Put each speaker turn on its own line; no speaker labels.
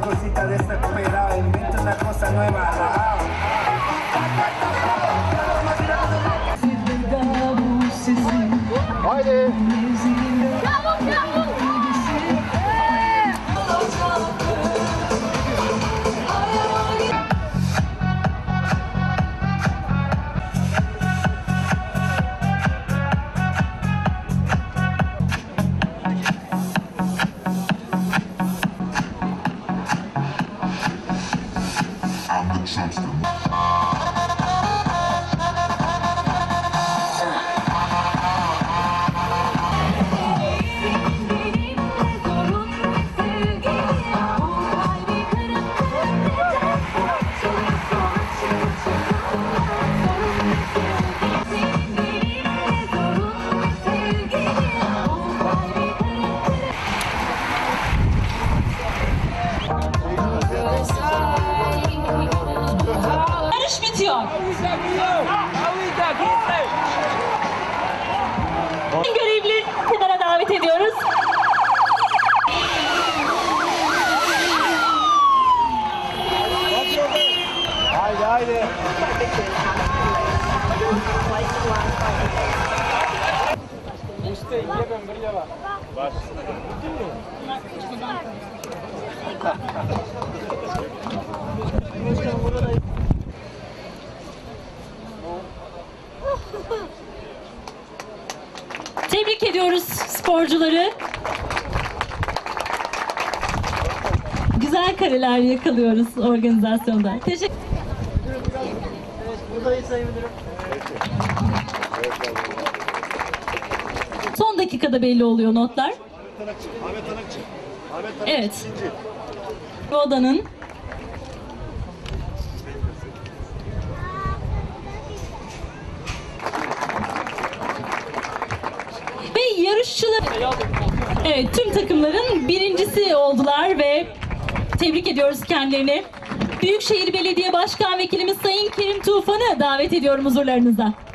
Cosita desesperada, inventa una cosa nueva.
Haydi.
Yarış bitiyor. Görevli kenara davet ediyoruz.
Haydi haydi. İşte ikiye ben buraya bak. Baş.
Tebrik ediyoruz sporcuları. Güzel kareler yakalıyoruz organizasyonda. Teşekkür.
Buradayız Sayın Müdürüm.
Son dakikada belli oluyor notlar.
Ahmet Tanakçı.
Evet. Bu odanın ve yarışçılar, evet, tüm takımların birincisi oldular ve tebrik ediyoruz kendilerini. Büyükşehir Belediye Başkan Vekilimiz Sayın Kerim Tufan'ı davet ediyorum huzurlarınıza.